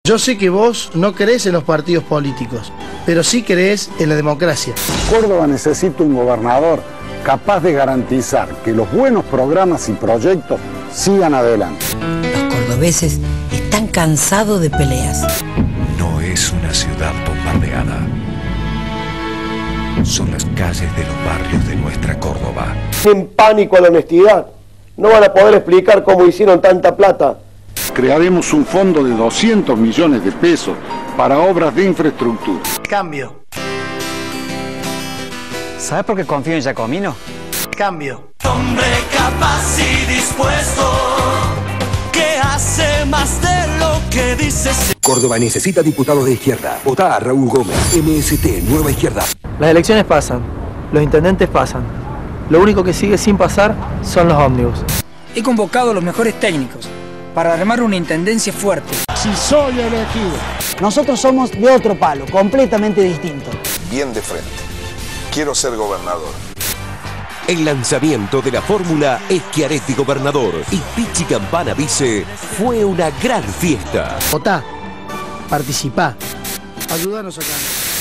Yo sé que vos no creés en los partidos políticos, pero sí creés en la democracia. Córdoba necesita un gobernador capaz de garantizar que los buenos programas y proyectos sigan adelante. Los cordobeses están cansados de peleas. No es una ciudad bombardeada. Son las calles de los barrios de nuestra Córdoba. En pánico a la honestidad. No van a poder explicar cómo hicieron tanta plata. Crearemos un fondo de 200 millones de pesos para obras de infraestructura. Cambio. ¿Sabes por qué confío en Giacomino? Cambio. Hombre capaz y dispuesto, que hace más de lo que dice. Córdoba necesita diputados de izquierda. Votá a Raúl Gómez, MST, Nueva Izquierda. Las elecciones pasan, los intendentes pasan. Lo único que sigue sin pasar son los ómnibus. He convocado a los mejores técnicos para armar una intendencia fuerte. Si soy elegido. Nosotros somos de otro palo, completamente distinto. Bien de frente. Quiero ser gobernador. El lanzamiento de la fórmula Schiaretti Gobernador y Pichi Campana Vice fue una gran fiesta. Votá, participá, ayúdanos acá.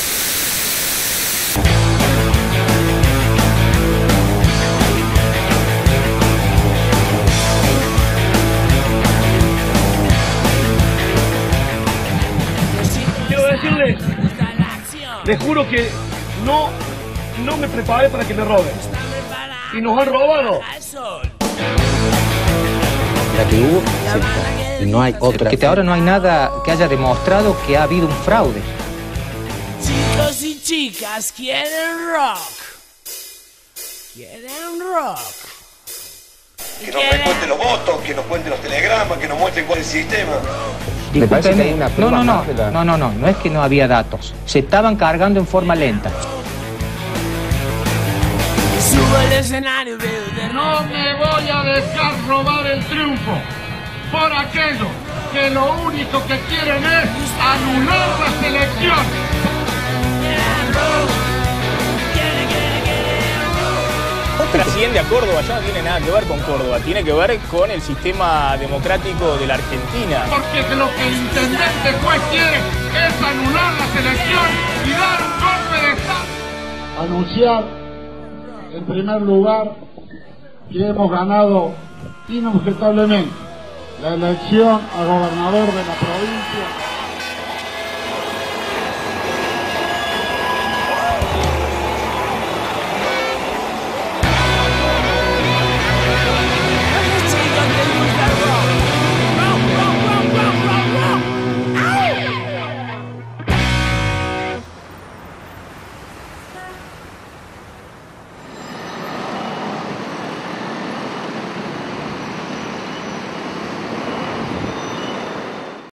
Quiero decirles, les juro que no me preparé para que me roben. Y nos han robado. La que hubo, y no hay otra. Que ahora no hay nada que haya demostrado que ha habido un fraude. Chicos y chicas quieren rock. Quieren rock. Que nos recuenten los votos, que nos cuenten los telegramas, que nos muestren cuál es el sistema. Discúlpeme, no es que no había datos. Se estaban cargando en forma lenta. Subo al escenario, no me voy a dejar robar el triunfo por aquellos que lo único que quieren es anular las elecciones. Trasciende a Córdoba, ya no tiene nada que ver con Córdoba, tiene que ver con el sistema democrático de la Argentina. Porque lo que el intendente juez quiere es anular las elecciones y dar un golpe de estado. Anunciar, en primer lugar, que hemos ganado inobjetablemente la elección a gobernador de la provincia.